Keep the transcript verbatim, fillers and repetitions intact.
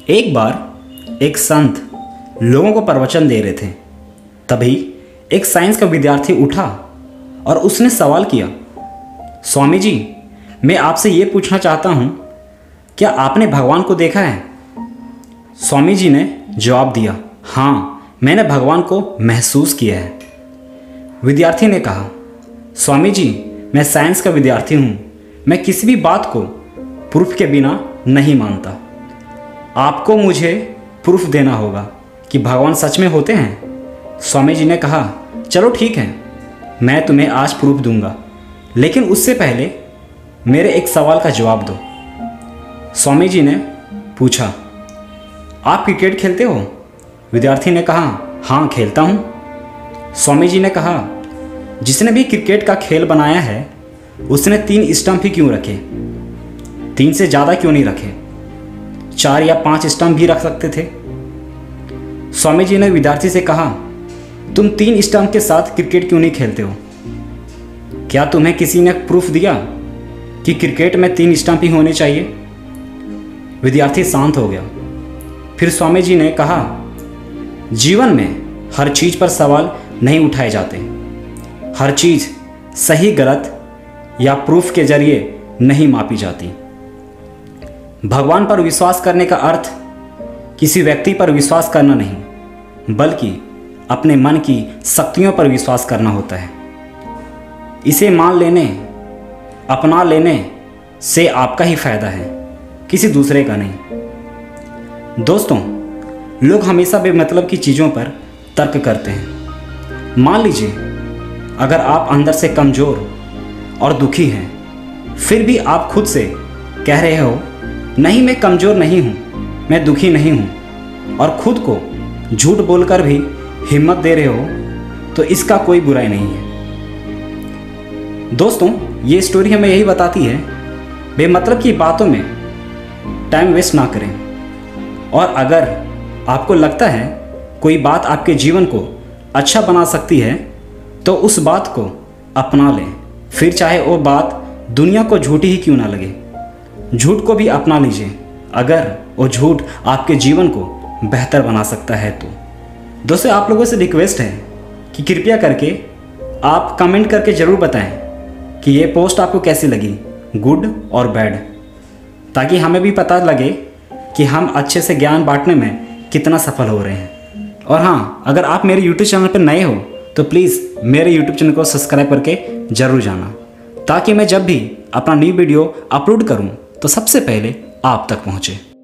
एक बार एक संत लोगों को प्रवचन दे रहे थे। तभी एक साइंस का विद्यार्थी उठा और उसने सवाल किया, स्वामी जी, मैं आपसे ये पूछना चाहता हूँ, क्या आपने भगवान को देखा है? स्वामी जी ने जवाब दिया, हाँ, मैंने भगवान को महसूस किया है। विद्यार्थी ने कहा, स्वामी जी, मैं साइंस का विद्यार्थी हूँ, मैं किसी भी बात को प्रूफ के बिना नहीं मानता। आपको मुझे प्रूफ देना होगा कि भगवान सच में होते हैं। स्वामी जी ने कहा, चलो ठीक है, मैं तुम्हें आज प्रूफ दूंगा, लेकिन उससे पहले मेरे एक सवाल का जवाब दो। स्वामी जी ने पूछा, आप क्रिकेट खेलते हो? विद्यार्थी ने कहा, हाँ, खेलता हूँ। स्वामी जी ने कहा, जिसने भी क्रिकेट का खेल बनाया है उसने तीन स्टंप ही क्यों रखे? तीन से ज़्यादा क्यों नहीं रखे? चार या पांच स्टंप भी रख सकते थे। स्वामी जी ने विद्यार्थी से कहा, तुम तीन स्टंप के साथ क्रिकेट क्यों नहीं खेलते हो? क्या तुम्हें किसी ने प्रूफ दिया कि क्रिकेट में तीन स्टंप ही होने चाहिए? विद्यार्थी शांत हो गया। फिर स्वामी जी ने कहा, जीवन में हर चीज़ पर सवाल नहीं उठाए जाते। हर चीज़ सही गलत या प्रूफ के जरिए नहीं मापी जाती। भगवान पर विश्वास करने का अर्थ किसी व्यक्ति पर विश्वास करना नहीं, बल्कि अपने मन की शक्तियों पर विश्वास करना होता है। इसे मान लेने, अपना लेने से आपका ही फायदा है, किसी दूसरे का नहीं। दोस्तों, लोग हमेशा बेमतलब की चीज़ों पर तर्क करते हैं। मान लीजिए, अगर आप अंदर से कमज़ोर और दुखी हैं, फिर भी आप खुद से कह रहे हो, नहीं, मैं कमज़ोर नहीं हूँ, मैं दुखी नहीं हूँ, और खुद को झूठ बोलकर भी हिम्मत दे रहे हो, तो इसका कोई बुराई नहीं है। दोस्तों, ये स्टोरी हमें यही बताती है, बेमतलब की बातों में टाइम वेस्ट ना करें। और अगर आपको लगता है कोई बात आपके जीवन को अच्छा बना सकती है, तो उस बात को अपना लें, फिर चाहे वो बात दुनिया को झूठी ही क्यों ना लगे। झूठ को भी अपना लीजिए, अगर वो झूठ आपके जीवन को बेहतर बना सकता है तो। दोस्तों, आप लोगों से रिक्वेस्ट है कि कृपया करके आप कमेंट करके ज़रूर बताएं कि ये पोस्ट आपको कैसी लगी, गुड और बैड, ताकि हमें भी पता लगे कि हम अच्छे से ज्ञान बांटने में कितना सफल हो रहे हैं। और हाँ, अगर आप मेरे यूट्यूब चैनल पर नए हो तो प्लीज़ मेरे यूट्यूब चैनल को सब्सक्राइब करके ज़रूर जाना, ताकि मैं जब भी अपना न्यू वीडियो अपलोड करूं तो सबसे पहले आप तक पहुंचे।